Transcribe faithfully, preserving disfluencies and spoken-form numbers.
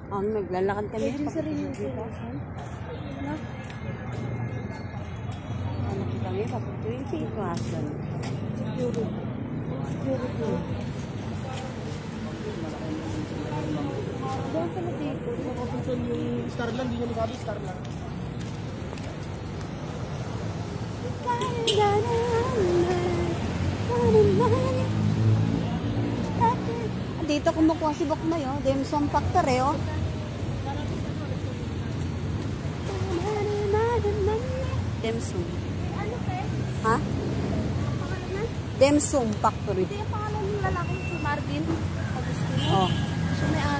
Oh, maglalakad kami. Agency rin yung selection. No? Lalakad kami. Paputuin si Iwasan. Security. Security. Doon pala dito. Makapunson yung star lang, hindi nyo masabi, star lang. Dito kumukuha si Boknoy, oh. Dimsum Factory, oh. Dimsum. Ano pe? Ha? Pangalan na? Dimsum Factory. Ito yung pangalan ng lalaki si Marvin Agustino. Oh. Siya may